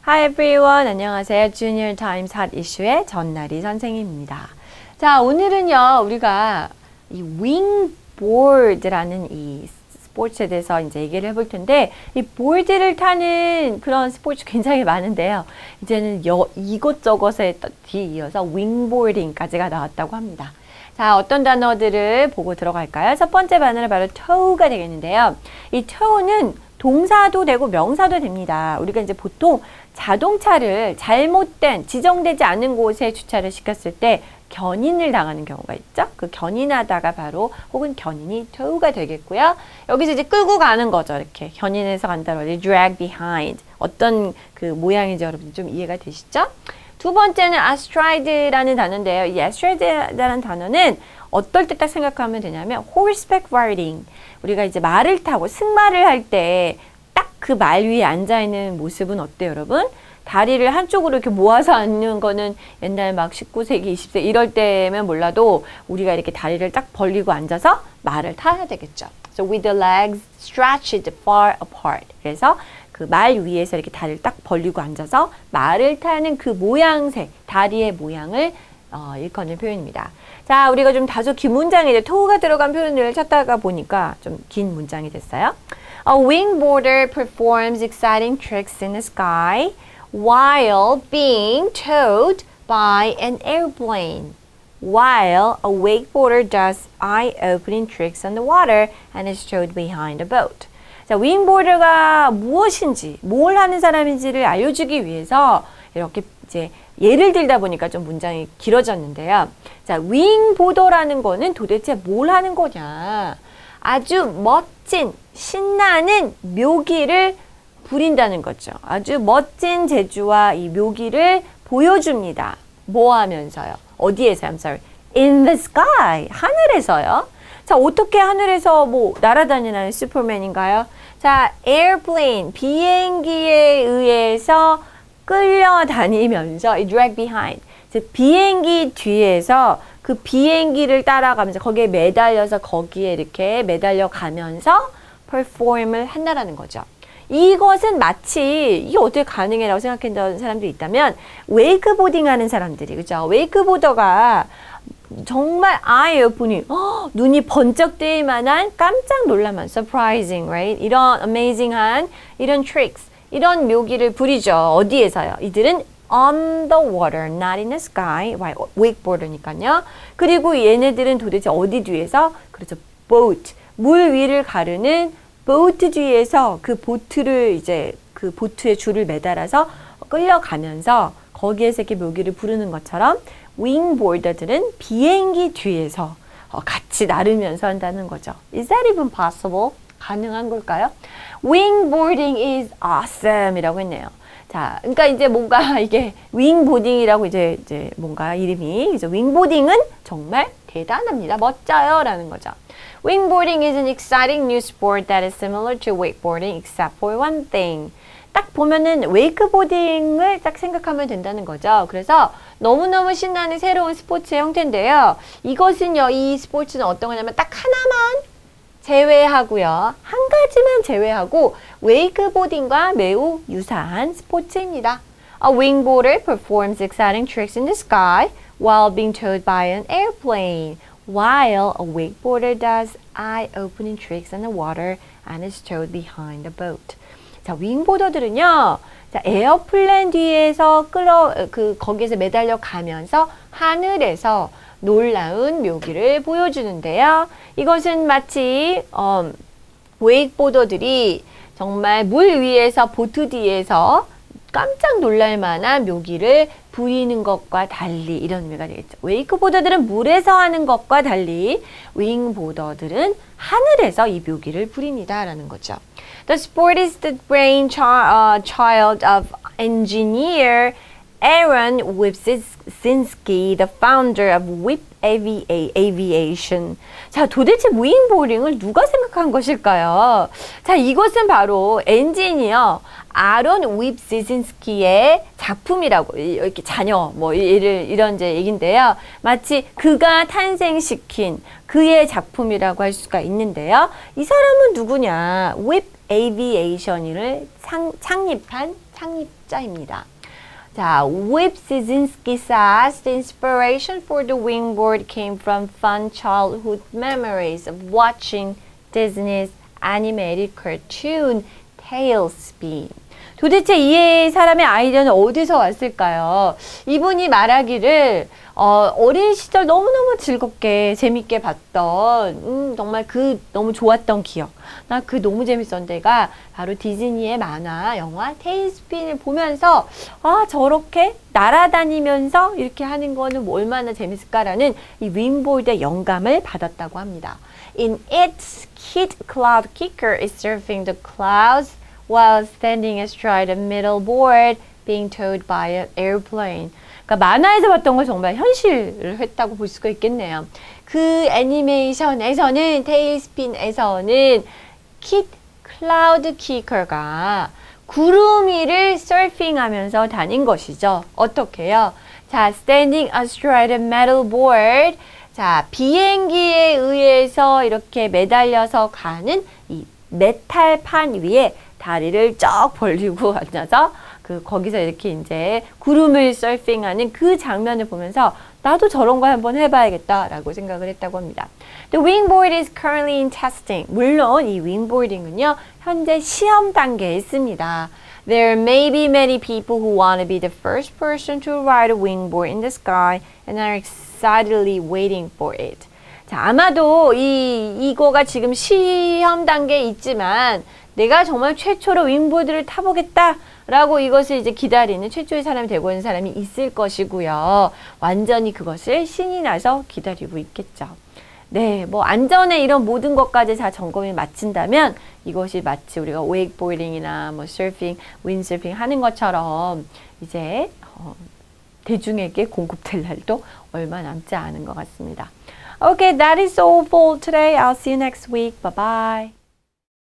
Hi everyone. 안녕하세요. Junior Times Hot Issue의 전나리 선생님입니다. 자, 오늘은요, 우리가 이 윙보드라는 이 스포츠에 대해서 이제 얘기를 해볼 텐데, 이 보드를 타는 그런 스포츠 굉장히 많은데요. 이제는 이것저것에 뒤이어서 윙보딩까지가 나왔다고 합니다. 자, 어떤 단어들을 보고 들어갈까요? 첫 번째 단어는 바로 tow가 되겠는데요. 이 tow는 동사도 되고 명사도 됩니다. 우리가 이제 보통 자동차를 잘못된, 지정되지 않은 곳에 주차를 시켰을 때 견인을 당하는 경우가 있죠. 그 견인하다가 바로 혹은 견인이 tow가 되겠고요. 여기서 이제 끌고 가는 거죠. 이렇게 견인해서 간다고 하죠. drag behind. 어떤 그 모양인지 여러분 좀 이해가 되시죠? 두 번째는 astride라는 단어인데요. 이 astride라는 단어는 어떨 때 딱 생각하면 되냐면 horseback riding. 우리가 이제 말을 타고 승마를 할 때 딱 그 말 위에 앉아 있는 모습은 어때요, 여러분? 다리를 한쪽으로 이렇게 모아서 앉는 거는 옛날 막 19세기, 20세기 이럴 때면 몰라도 우리가 이렇게 다리를 딱 벌리고 앉아서 말을 타야 되겠죠. So with the legs stretched far apart. 그래서 그 말 위에서 이렇게 다리를 딱 벌리고 앉아서 말을 타는 그 모양새, 다리의 모양을 일컫는 표현입니다. 자, 우리가 좀 다소 긴 문장이죠. tow가 들어간 표현을 찾다가 보니까 좀 긴 문장이 됐어요. A wingboarder performs exciting tricks in the sky while being towed by an airplane. While a wakeboarder does eye-opening tricks on the water and is towed behind a boat. 자, 윙보더가 무엇인지, 뭘 하는 사람인지를 알려주기 위해서 이렇게 이제 예를 들다 보니까 좀 문장이 길어졌는데요. 자, 윙보더라는 거는 도대체 뭘 하는 거냐. 아주 멋진, 신나는 묘기를 부린다는 거죠. 아주 멋진 재주와 이 묘기를 보여줍니다. 뭐 하면서요? 어디에서요? I'm sorry. In the sky. 하늘에서요. 자, 어떻게 하늘에서 뭐 날아다니는 슈퍼맨인가요? 자, airplane. 비행기에 의해서 끌려다니면서 이 drag behind. 즉, 비행기 뒤에서 그 비행기를 따라가면서 거기에 매달려서 거기에 이렇게 매달려 가면서 perform을 한다라는 거죠. 이것은 마치 이게 어떻게 가능해라고 생각했던 사람들이 있다면 웨이크보딩 하는 사람들이, 그죠? 웨이크보더가 정말 아이 오프닝, 눈이 번쩍 뜨일 만한 깜짝 놀랄만 surprising, right? 이런 amazing한 이런 tricks, 이런 묘기를 부리죠. 어디에서요? 이들은 on the water, not in the sky. 웨이크보더니까요. 그리고 얘네들은 도대체 어디 뒤에서? 그렇죠. boat, 물 위를 가르는 보트 뒤에서 그 보트를 이제 그 보트에 줄을 매달아서 끌려가면서 거기에서 이렇게 묘기를 부르는 것처럼 윙보더들은 비행기 뒤에서 같이 나르면서 한다는 거죠. Is that even possible? 가능한 걸까요? Wingboarding is awesome 이라고 했네요. 자, 그러니까 이제 뭔가 이게 윙보딩이라고 이제 뭔가 이름이 이제 윙보딩은 정말 대단합니다. 멋져요 라는 거죠. Wingboarding is an exciting new sport that is similar to wakeboarding except for one thing. 딱 보면은 웨이크보딩을 딱 생각하면 된다는 거죠. 그래서 너무너무 신나는 새로운 스포츠의 형태인데요. 이것은요, 이 스포츠는 어떤 거냐면 딱 하나만 제외하고요. 한 가지만 제외하고 웨이크보딩과 매우 유사한 스포츠입니다. A wingboarder performs exciting tricks in the sky while being towed by an airplane. While a wakeboarder does eye-opening tricks on the water and is towed behind a boat. 자, 윙보더들은요, 자, 에어플랜 뒤에서 거기에서 매달려 가면서 하늘에서 놀라운 묘기를 보여주는데요. 이것은 마치, 웨이크보더들이 정말 물 위에서 보트 뒤에서 깜짝 놀랄 만한 묘기를 부리는 것과 달리 이런 의미가 되겠죠. 웨이크보더들은 물에서 하는 것과 달리 윙보더들은 하늘에서 이 묘기를 부립니다. 라는 거죠. The sport is the brainchild of engineer Aaron Wipzinski, the founder of Whip Aviation. 자, 도대체 윙보딩을 누가 생각한 것일까요? 자, 이것은 바로 엔지니어 아론 윕지진스키의 작품이라고, 이렇게 자녀, 뭐, 이런 이제 얘기인데요. 마치 그가 탄생시킨 그의 작품이라고 할 수가 있는데요. 이 사람은 누구냐? Whip Aviation을 창립한 창립자입니다. 자, Wipszynski says the inspiration for the wingboard came from fun childhood memories of watching Disney's animated cartoon Tailspin. 도대체 이 사람의 아이디어는 어디서 왔을까요? 이분이 말하기를 어린 시절 너무너무 즐겁게 재밌게 봤던 정말 너무 좋았던 기억. 나 너무 재밌었는데가 바로 디즈니의 만화 영화 테일스핀을 보면서 저렇게 날아다니면서 이렇게 하는 거는 얼마나 재밌을까라는 이 윙보드의 영감을 받았다고 합니다. In its Kid Cloud Kicker is surfing the clouds while standing astride a middle board being towed by an airplane. 그러니까 만화에서 봤던 걸 정말 현실을 했다고 볼 수가 있겠네요. 그 애니메이션에서는 테일스핀에서는 킷 클라우드 키커가 구름 위를 서핑하면서 다닌 것이죠. 어떻게요? 자, standing astride a metal board. 자, 비행기에 의해서 이렇게 매달려서 가는 이 메탈판 위에 다리를 쩍 벌리고 앉아서 거기서 이렇게 이제 구름을 서핑하는 그 장면을 보면서 나도 저런 거 한번 해봐야겠다라고 생각을 했다고 합니다. The wingboard is currently in testing. 물론 이 윙보딩은요 현재 시험 단계에 있습니다. There may be many people who want to be the first person to ride a wingboard in the sky and are excitedly waiting for it. 자, 아마도 이거가 지금 시험 단계에 있지만 내가 정말 최초로 윙보드를 타보겠다라고 이것을 이제 기다리는 최초의 사람이 되고 있는 사람이 있을 것이고요. 완전히 그것을 신이 나서 기다리고 있겠죠. 네, 뭐 안전에 이런 모든 것까지 다 점검이 마친다면 이것이 마치 우리가 웨이크보딩이나 뭐 서핑, 윈서핑 하는 것처럼 이제 대중에게 공급될 날도 얼마 남지 않은 것 같습니다. Okay, that is all for today. I'll see you next week. Bye bye.